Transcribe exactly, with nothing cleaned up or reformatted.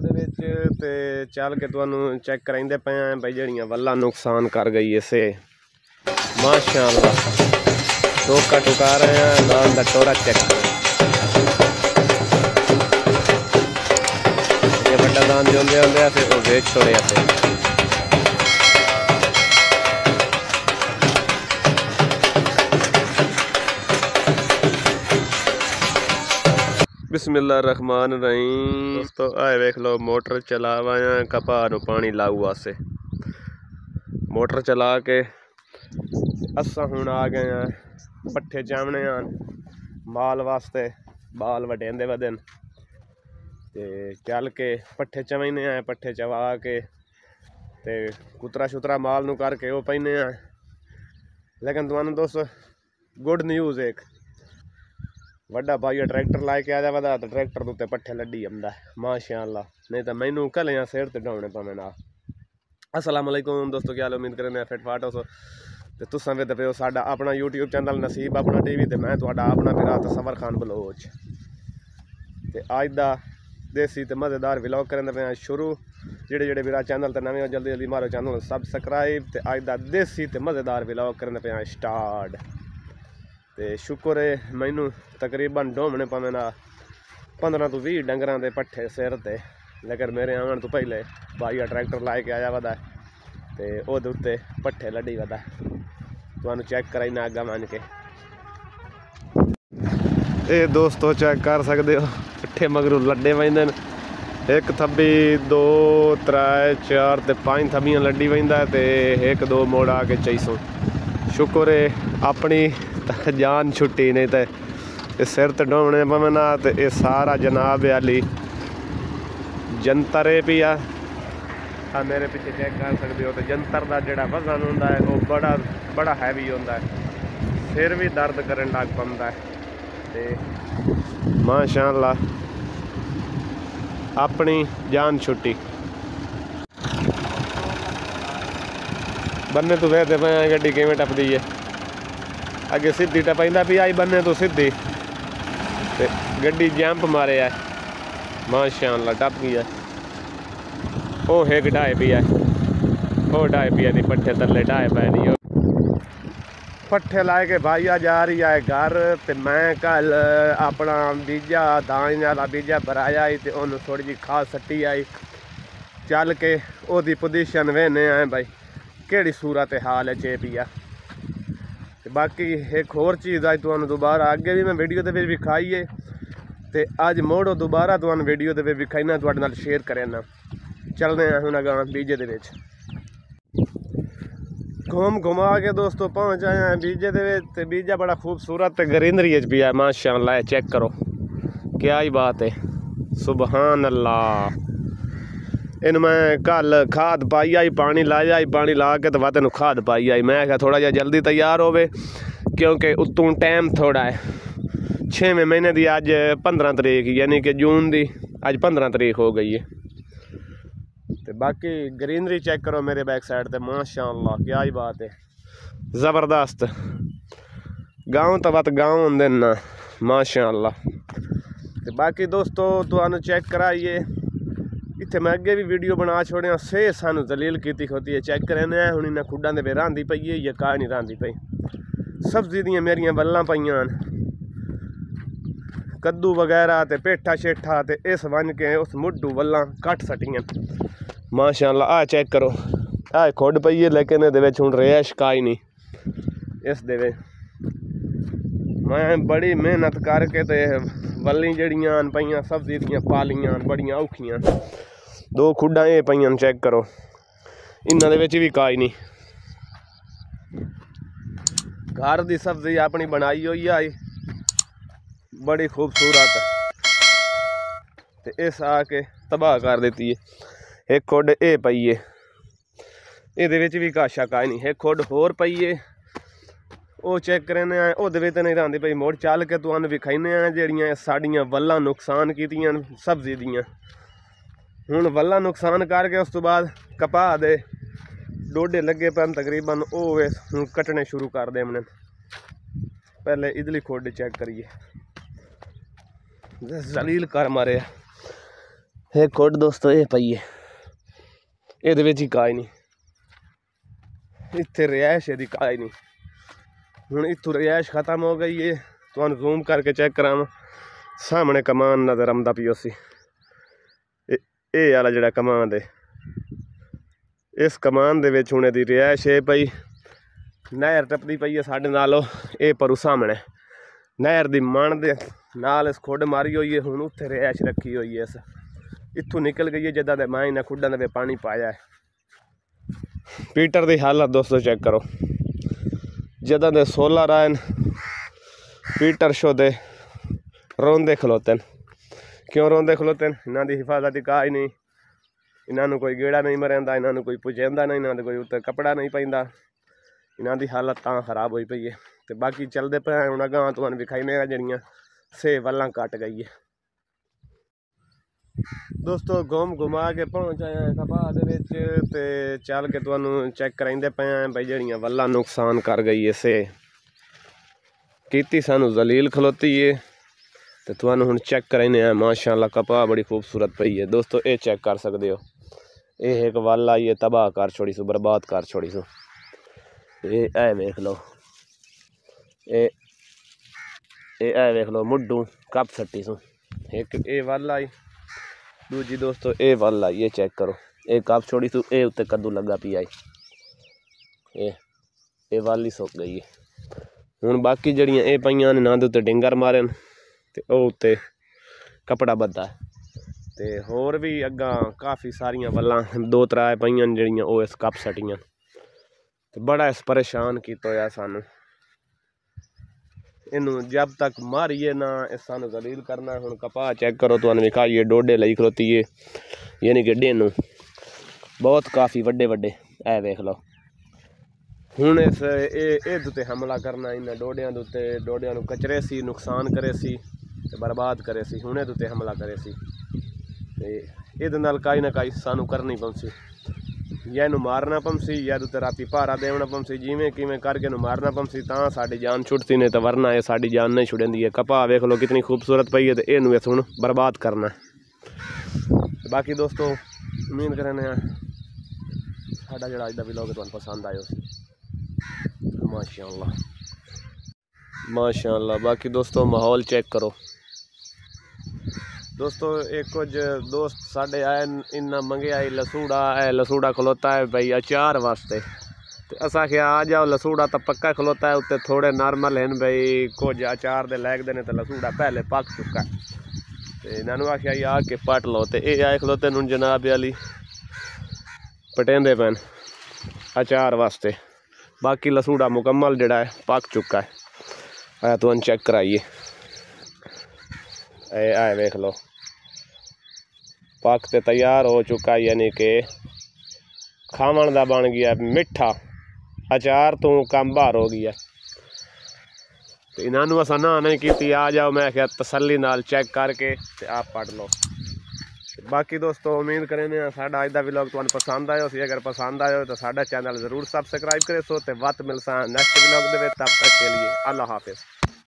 दे विच ते चल के तुहानू चेक कराइंदे पे हैं भाई जड़ियां वल्लां नुकसान कर गई इसे माशाअल्लाह। टोका टुका रहे हैं दान दा टोरा चेक करो ये बड़ा दान जो होंदे होंदे फिर वो बेच छोड़े आते बिस्मिल्लाहिर्रहमानिर्रहीम। दोस्तों आए वेख लो मोटर चला वाया कपा नू पानी लाऊ वास्ते मोटर चला के असा हुण आ गए हैं पट्ठे चावने माल वास्ते बाल वडेंदे वदन ते चल के पट्ठे चवने हैं पट्ठे चवा के ते कुतरा शुतरा माल नू करके वो पैने हैं। लेकिन तुहानू दोस्तों गुड न्यूज़ एक वड्डा भाई ट्रैक्टर ला के आया वदा तो ट्रैक्टर के उत्ते पट्ठे लड्डी आंदा माशाअल्लाह नहीं तो मैनू कलियां सिर ते ढाउणे पवे ना। अस्सलाम वालेकुम दोस्तों क्या हाल उम्मीद करने फिट फाट हो तो तुसां वेखदे पे हो साडा अपना यूट्यूब चैनल नसीब अपना टीवी ते मैं तुहाडा अपना भरा तसव्वुर खान बलोच ते अज दा देसी ते मज़ेदार व्लॉग करन पे शुरू। जेड़े जेड़े भरा चैनल ते नवे हो जल्दी जल्दी मारो चैनल सबसक्राइब ते अज दा देसी ते मज़ेदार व्लॉग करन पे स्टार्ट। तो शुक्र है मैनू तकरीबन ढोमने पवे ना पंद्रह तो भी डंगर के पट्ठे सिर ते लेकिन मेरे आवन तो पहले भाई ट्रैक्टर ला के आया वदा तो ओहदे उत्ते पट्ठे लड्डी वदा तुहानू चेक कराइना अग्गा मन के ये दोस्तों चेक कर सकते हो पट्ठे मगरू लड्डे वजदे एक थब्बी दो त्रै चार ते पांच थब्बियां लड्डी वजदा ते एक दो मोड़ आके चईसों शुक्र है अपनी जान छुट्टी नहीं तो ये सिर ते ढोने पवे ना तो ये सारा जनाब आली जंतर भी आ हाँ मेरे पीछे चेक कर सकते हो तो जंतर का जोड़ा वजन होंदा है वो बड़ा बड़ा हैवी होंदा है सिर भी दर्द करन लग पैंदा है ते माशाअल्लाह अपनी जान छुट्टी बन्ने तो वेखदे पे गड्डी किवें टपदी है अगे सीधी टपाइंदा पी आई बन्ने तो सीधी ते गड्डी जंप मारे है माशाअल्लाह टप गई है ओ एक ढाए पी है ओ ढाए पी है पट्ठे थल्ले ढाए पै नहीं पट्ठे लाए के भाईया जा रही है घर ते मैं कल अपना बीजा दाने वाला बीजा भराया आई तो उन्होंने थोड़ी जी खाद सट्टी आई चल के ओदी पोजीशन वेने आए भाई केड़ी सूरत हाल है चे पिया। बाकी एक होर चीज़ अज तुहानू दोबारा अगे भी मैं वीडियो दे विच विखाई है ते अज मोड़ो दोबारा तुहानू वीडियो दे विच विखाईना तुहाडे नाल शेयर करना। चलने हैं हुण अगां बीजे दे विच घूम घुमा के दोस्तों पहुँच आए हैं बीजे दे विच ते बीजा बड़ा खूबसूरत ते ग्रीनरी च पिया माशाअल्लाह चेक करो क्या ही बात है सुबहान अल्लाह। इन मैं कल खाद पाई आई पानी लाया आई पानी ला के तो वह तेन खाद पाई आई मैं क्या थोड़ा जहा जल्दी तैयार होवे क्योंकि उतों टाइम थोड़ा है छेवें महीने की अज पंद्रह तरीक यानी कि जून की अज पंद्रह तरीक हो गई है। तो बाकी ग्रीनरी चेक करो मेरे बैक साइड ते माशाअल्लाह क्या ही बात है ज़बरदस्त गाँव तो बात गाँव होंदे ना माशाअल्लाह। तो बाकी दोस्तों तुहानू चेक कराइए इत्थे मैं अगे भी वीडियो बना छोड़िया से सानू दलील की होती है चेक करने हुण इन्हें खुडा दे रांधी पई है या का नहीं रांधी पई सब्जी दियां मेरियां वल्लां पईयां कद्दू वगैरह ते पेठा शेठा ते इस वन के उस मुड्डू वल्लां कट सटियां माशाअल्लाह। आ चेक करो आ खुड पई है लेकिन ये हुण रेश का ही नहीं इस दे मैं बड़ी मेहनत करके ते वल्ली जड़ियां पईयां सब्जी दियां पालियां बड़ियां औखियां दो खुडा ये पईयां चेक करो इन्हां दे विच भी काई नहीं घर दी सब्जी अपनी बनाई हुई आई बड़ी खूबसूरत ते इस आके तबाह कर देती है। एक खुड ये पई है इहदे विच भी काशा काई नहीं एक खुड होर पई है वो चेक करने आए वो नहीं रही भाई मुड़ चल के तुहानू विखाने जड़ियाँ साड़ियाँ वल्लां नुकसान कीतियां सब्जी दियाँ हुण वल्लां नुकसान करके उस तो बाद कपाह दे डोडे लगे पैन तकरीबन वो हुण कटने शुरू कर दे हमने। पहले इधली खोड चेक करिए जलील कर मारे एक खुड दोस्तों ये पई है, ਇਹਦੇ ਵਿੱਚ ਹੀ ਕਾਈ ਨਹੀਂ, ਇੱਥੇ ਰਿਹਾਇਸ਼ ਇਹਦੀ ਕਾਈ ਨਹੀਂ। ਹੁਣ ਇੱਥੋਂ ਰਿਹਾਇਸ਼ ਖਤਮ ਹੋ ਗਈ ਹੈ। ਤੁਹਾਨੂੰ ਜ਼ੂਮ ਕਰਕੇ ਚੈੱਕ ਕਰਾਵਾਂ, ਸਾਹਮਣੇ ਕਮਾਨ ਨਜ਼ਰ ਆਉਂਦਾ ਪਿਓ ਸੀ। ਇਹ ਵਾਲਾ ਜਿਹੜਾ ਕਮਾਨ ਦੇ, ਇਸ ਕਮਾਨ ਦੇ ਵਿੱਚ ਹੁਣ ਇਹਦੀ ਰਿਹਾਇਸ਼ ਹੈ ਪਈ। ਨਹਿਰ ਟੱਪਦੀ ਪਈ ਹੈ ਸਾਡੇ ਨਾਲੋਂ, ਇਹ ਪਰੂ ਸਾਹਮਣੇ ਨਹਿਰ ਦੀ ਮਣ ਦੇ ਨਾਲ ਇਸ ਖੁੱਡ ਮਾਰੀ ਹੋਈ ਹੈ। ਹੁਣ ਉੱਥੇ ਰਿਹਾਇਸ਼ ਰੱਖੀ ਹੋਈ ਹੈ। ਇਸ ਇੱਥੋਂ ਨਿਕਲ ਗਈ ਹੈ ਜਿੱਦਾਂ ਦੇ ਮਾਂ ਇਹਨਾਂ ਖੁੱਡਾਂ ਦੇ ਵਿੱਚ ਪਾਣੀ ਪਾਇਆ ਹੈ। ਪੀਟਰ ਦੀ ਹਾਲਤ ਦੋਸਤੋ ਚੈੱਕ ਕਰੋ, ਜਿੱਦਾਂ ਦੇ ਸੋਲਰ ਆਏ ਪੀਟਰ ਸ਼ੋ ਦੇ ਰੋਂਦੇ ਖਲੋਤੇ ਨੇ। ਕਿਉਂ ਰੋਂਦੇ ਖਲੋਤੇ ਨੇ? ਇਹਨਾਂ ਦੀ ਹਿਫਾਜ਼ਤ ਕਾਹ ਨਹੀਂ, ਇਹਨਾਂ ਨੂੰ ਕੋਈ ਗੇੜਾ ਨਹੀਂ ਮਰਿੰਦਾ, ਇਹਨਾਂ ਨੂੰ ਕੋਈ ਪੁੱਜਦਾ ਨਹੀਂ, ਇਹਨਾਂ ਦੇ ਕੋਈ ਉੱਤੇ ਕੱਪੜਾ ਨਹੀਂ ਪੈਂਦਾ। ਇਹਨਾਂ ਦੀ ਹਾਲਤ ਤਾਂ ਖਰਾਬ ਹੋਈ ਪਈ ਹੈ। ਤੇ ਬਾਕੀ ਚੱਲਦੇ ਪਏ ਹੁਣ ਅਗਾਂਹ ਤੁਹਾਨੂੰ ਵਿਖਾਈਆਂ ਜਿਹੜੀਆਂ ਸੇ ਵੱਲਾਂ ਕੱਟ ਗਈ ਹੈ। ਦੋਸਤੋ ਘੁੰਮ ਘੁਮਾ ਕੇ ਪਹੁੰਚ ਆਇਆ ਕਪਾਹ ਦੇ ਵਿੱਚ, ਤੇ ਚੱਲ ਕੇ ਤੁਹਾਨੂੰ ਚੈੱਕ ਕਰਾਉਂਦੇ ਪਏ ਆ ਬਈ ਜਿਹੜੀਆਂ ਵੱਲਾਂ ਨੁਕਸਾਨ ਕਰ ਗਈ ਇਸੇ ਕੀਤੀ ਸਾਨੂੰ ਜ਼ਲੀਲ ਖਲੋਤੀ ਹੈ। ਤੇ ਤੁਹਾਨੂੰ ਹੁਣ ਚੈੱਕ ਕਰਾਉਂਦੇ ਆ। ਮਾਸ਼ਾਅੱਲਾ ਕਪਾਹ ਬੜੀ ਖੂਬਸੂਰਤ ਪਈ ਹੈ ਦੋਸਤੋ, ਇਹ ਚੈੱਕ ਕਰ ਸਕਦੇ ਹੋ। ਇਹ ਇੱਕ ਵੱਲ ਆਈ ਹੈ ਤਬਾਹ ਕਰ ਛੋੜੀ ਸੂ, ਬਰਬਾਦ ਕਰ ਛੋੜੀ ਸੂ। ਇਹ ਐ ਵੇਖ ਲਓ, ਇਹ ਇਹ ਐ ਵੇਖ ਲਓ ਮੁੱਢੋਂ ਕੱਪ ਸੱਟੀ ਸੂ। ਇੱਕ ਇਹ ਵੱਲ ਆਈ, दूजी दोस्तों ये वल आई, ये चेक करो, ये कप छोड़ी तू, ये उत्ते कद्दू लगा पी आई, ये ये वल ही सुक गई है। हुण बाकी जड़ियाँ ये पईयां ने ना दे उत्ते डिंगर मारे ते ओह उत्ते कपड़ा बद्धा है। ते होर भी अग्गां काफ़ी सारियां वल्लां दो त्रै पईयां ने जड़ियां ओह इस कप सटियां। ते बड़ा इस परेशान कीता होया सानू। इनू जब तक मारिए ना इस सानू जलील करना। हुण कपाह चेक करो, तुहानू विखाइए डोडे लई खलोती है, यानी कि डेनू बहुत काफ़ी वड्डे वड्डे ऐ वेख लो। हुण इस ए उत्ते हमला करना, इन्हां डोडियां दे उत्ते, डोडियां नू कचरे सी, नुकसान करे सी ते बर्बाद करे सी। हुण इहदे उत्ते हमला करे सी ते इहदे नाल काई ना काई सानू करनी पौंसी, या इनू मारना पौंसी या उत्ते राती पहारा देना पौंसी। जिवें किवें करके इनू मारना पौंसी तां साडी जान छुटती ने, तो वरना ये साडी जान नहीं छुड़ेंदी है। कपाह वेख लो कितनी खूबसूरत पई है, तो इनू इस हुण बर्बाद करना है। बाकी दोस्तों उम्मीद करने साडा जिहड़ा अज दा व्लॉग तुहानू पसंद आयो सी। माशाअल्लाह माशाअल्लाह। बाकी दोस्तों माहौल चेक करो दोस्तों। एक कुछ दोस्त साढ़े आए, इन्ना मंगे आई लसूड़ा है, लसूड़ा खलोता है भाई अचार वास्ते। तो असा क्या आ जाओ, लसूड़ा तो पक्का खलोता है, उत्ते थोड़े नॉर्मल हैं भाई, कुछ अचार दे लैग देने। तो लसूड़ा पहले पक चुका है, तो इन्होंने आख्या आ के पट लो। तो ये आए खलोते हूँ जनाब अली पटेंदे पैन अचार वास्ते। बाकी लसूड़ा मुकम्मल जड़ा है पक चुका है। आया तुम चेक कराइए, आए वेख लो पक ते तैयार हो चुका, यानी कि खावन दा बन गया मिठा अचार तो कम बाहर हो गया। तो इन्होंने असा ना नहीं की, आ जाओ, मैं क्या तसल्ली नाल चेक करके ते आप पढ़ लो। बाकी दोस्तों उम्मीद करें साडा अज दा व्लॉग तुहानू पसंद आयो सी। अगर पसंद आयो तो साडा चैनल जरूर सबसक्राइब करे सो। ते वत मिलसा नेक्स्ट व्लॉग दे विच, तब तक के लिए अल्लाह हाफिज़।